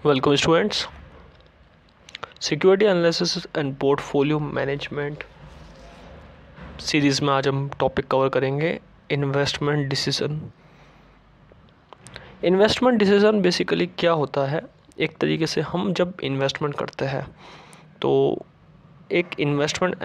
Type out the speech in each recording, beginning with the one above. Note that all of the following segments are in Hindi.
Welcome students. Security analysis and portfolio management series में आज हम टॉपिक कवर करेंगे investment decision. Investment decision basically क्या होता है, एक तरीके से हम जब इन्वेस्टमेंट करते हैं तो एक इन्वेस्टमेंट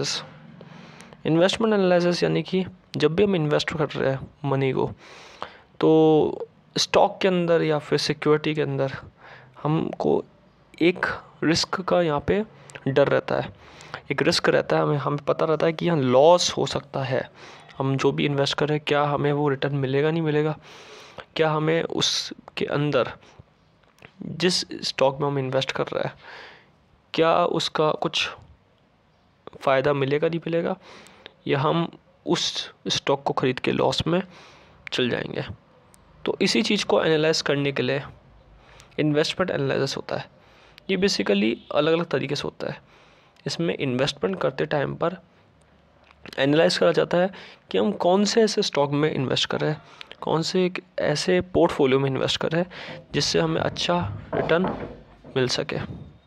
एनालिसिस यानी कि जब भी हम इन्वेस्ट कर रहे हैं मनी को, तो स्टॉक के अंदर या फिर सिक्योरिटी के अंदर हमको एक रिस्क का यहाँ पे डर रहता है, एक रिस्क रहता है। हमें पता रहता है कि यहाँ लॉस हो सकता है। हम जो भी इन्वेस्ट कर रहे हैं, क्या हमें वो रिटर्न मिलेगा नहीं मिलेगा, क्या हमें उसके अंदर जिस स्टॉक में हम इन्वेस्ट कर रहे हैं क्या उसका कुछ फ़ायदा मिलेगा नहीं मिलेगा, या हम उस स्टॉक को ख़रीद के लॉस में चल जाएंगे। तो इसी चीज़ को एनालाइज करने के लिए इन्वेस्टमेंट एनालिसिस होता है। ये बेसिकली अलग अलग तरीके से होता है। इसमें इन्वेस्टमेंट करते टाइम पर एनालाइज करा जाता है कि हम कौन से ऐसे स्टॉक में इन्वेस्ट कर रहे हैं, कौन से एक ऐसे पोर्टफोलियो में इन्वेस्ट कर रहे हैं जिससे हमें अच्छा रिटर्न मिल सके।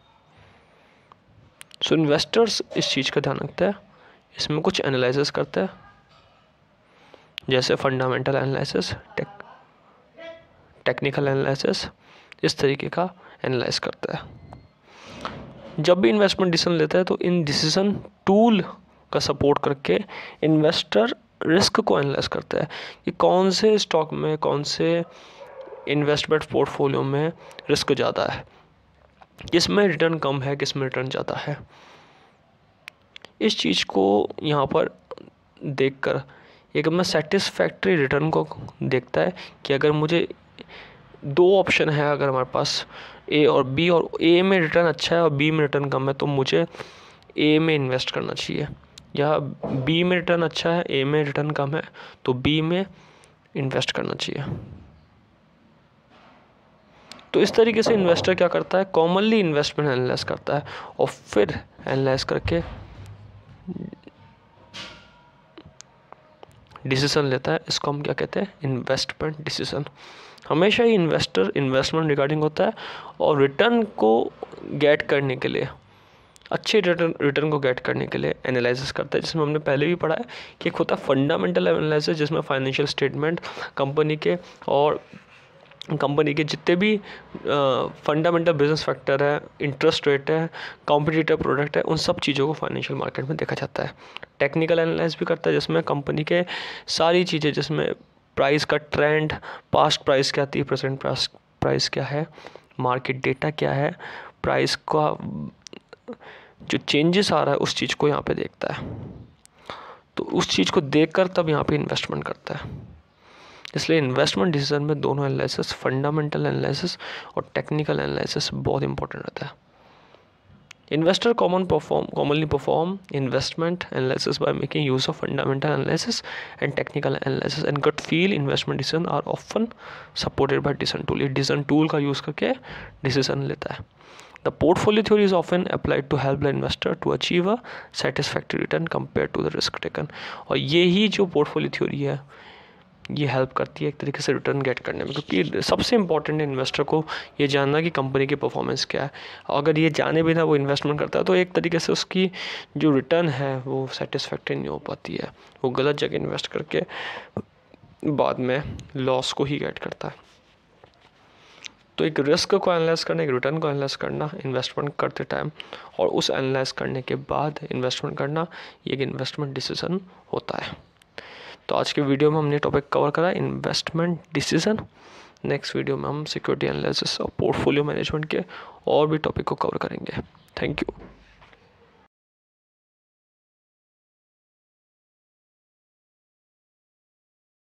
सो इन्वेस्टर्स इस चीज़ का ध्यान रखते हैं, इसमें कुछ एनालिसिस करते हैं, जैसे फंडामेंटल एनालिसिस, टेक्निकल एनालिसिस, इस तरीके का एनालाइज करता है। जब भी इन्वेस्टमेंट डिसीजन लेता है तो इन डिसीजन टूल का सपोर्ट करके इन्वेस्टर रिस्क को एनालाइज करता है कि कौन से स्टॉक में, कौन से इन्वेस्टमेंट पोर्टफोलियो में रिस्क ज़्यादा है, किस में रिटर्न कम है, किस में रिटर्न ज़्यादा है। इस चीज़ को यहाँ पर देखकर एक अपना सेटिस्फैक्ट्री रिटर्न को देखता है कि अगर मुझे दो ऑप्शन है, अगर हमारे पास ए और बी, और ए में रिटर्न अच्छा है और बी में रिटर्न कम है, तो मुझे ए में इन्वेस्ट करना चाहिए, या बी में रिटर्न अच्छा है, ए में रिटर्न कम है, तो बी में इन्वेस्ट करना चाहिए। तो इस तरीके से इन्वेस्टर क्या करता है, कॉमनली इन्वेस्टमेंट एनालाइज करता है और फिर एनालाइज करके डिसीजन लेता है। इसको हम क्या कहते हैं, इन्वेस्टमेंट डिसीजन। हमेशा ही इन्वेस्टर इन्वेस्टमेंट रिगार्डिंग होता है और रिटर्न को गेट करने के लिए, अच्छे रिटर्न को गेट करने के लिए एनालिसिस करता है, जिसमें हमने पहले भी पढ़ा है कि एक होता है फंडामेंटल एनालिसिस, जिसमें फाइनेंशियल स्टेटमेंट, कंपनी के और कंपनी के जितने भी फंडामेंटल बिजनेस फैक्टर है, इंटरेस्ट रेट है, कॉम्पिटिटिव प्रोडक्ट है, उन सब चीज़ों को फाइनेंशियल मार्केट में देखा जाता है। टेक्निकल एनालिसिस भी करता है, जिसमें कंपनी के सारी चीज़ें, जिसमें प्राइस का ट्रेंड, पास्ट प्राइस क्या थी, प्रेजेंट प्राइस क्या है, मार्केट डेटा क्या है, प्राइस का जो चेंजेस आ रहा है उस चीज़ को यहाँ पे देखता है। तो उस चीज़ को देखकर तब यहाँ पे इन्वेस्टमेंट करता है। इसलिए इन्वेस्टमेंट डिसीजन में दोनों एनालिसिस, फंडामेंटल एनालिसिस और टेक्निकल एनालिसिस बहुत इंपॉर्टेंट रहता है। Investor commonly perform investment analysis by making use of fundamental analysis and technical analysis, and gut feel investment decision are often supported by decision tool। ये decision tool का यूज़ करके decision लेता है। The portfolio theory is often applied to help the investor to achieve a satisfactory return compared to the risk taken। और यही जो portfolio theory है ये हेल्प करती है एक तरीके से रिटर्न गेट करने में, क्योंकि सबसे इम्पॉर्टेंट इन्वेस्टर को ये जानना कि कंपनी की परफॉर्मेंस क्या है। अगर ये जाने बिना वो इन्वेस्टमेंट करता है तो एक तरीके से उसकी जो रिटर्न है वो सेटिस्फैक्टरी नहीं हो पाती है, वो गलत जगह इन्वेस्ट करके बाद में लॉस को ही गेट करता है। तो एक रिस्क को एनालाइज करना, एक रिटर्न को एनालाइज करना इन्वेस्टमेंट करते टाइम, और उस एनालाइज करने के बाद इन्वेस्टमेंट करना, ये एक इन्वेस्टमेंट डिसीजन होता है। तो आज के वीडियो में हमने टॉपिक कवर करा इन्वेस्टमेंट डिसीजन। नेक्स्ट वीडियो में हम सिक्योरिटी एनालिसिस और पोर्टफोलियो मैनेजमेंट के और भी टॉपिक को कवर करेंगे। Thank you.